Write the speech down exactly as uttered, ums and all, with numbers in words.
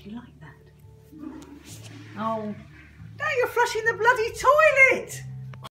Do you like that? Oh, now you're flushing the bloody toilet!